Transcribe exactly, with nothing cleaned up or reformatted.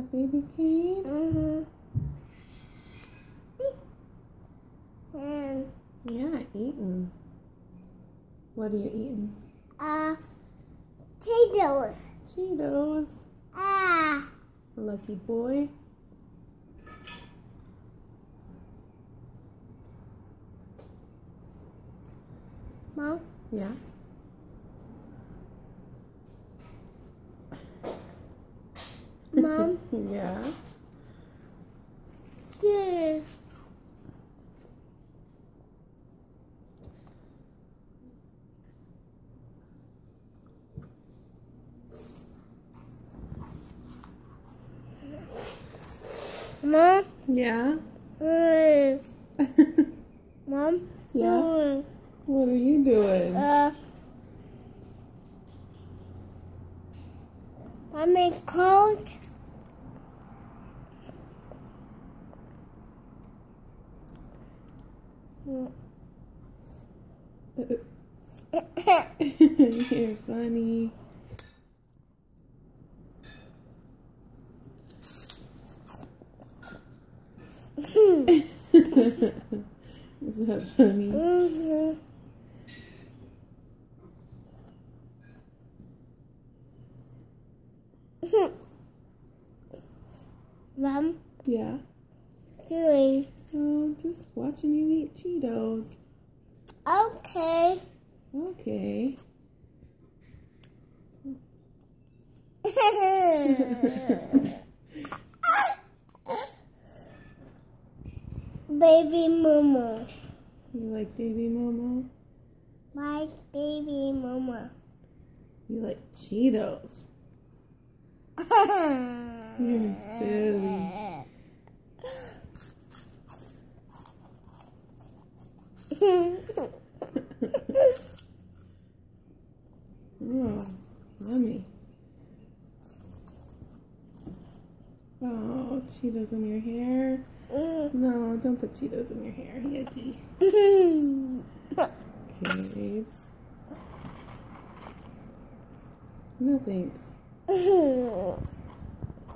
baby Cade? Mm-hmm. And Yeah, eating. What are you eating? uh, Cheetos. Cheetos. Ah. Lucky boy. Mom. Yeah. Mom. Yeah. Yeah. Mom. Yeah. Mm. Mom. Yeah. Mm. What are you doing? Uh. I make cold. You're funny. Is that funny? Mm-hmm. Mom. Yeah. Doing. Oh, just watching you eat Cheetos. Okay. Okay. Baby Momo. You like baby Momo? My baby Momo. You like Cheetos. You're silly. Oh, yummy. Oh, Cheetos in your hair? No, don't put Cheetos in your hair. Yucky. Cade. No thanks.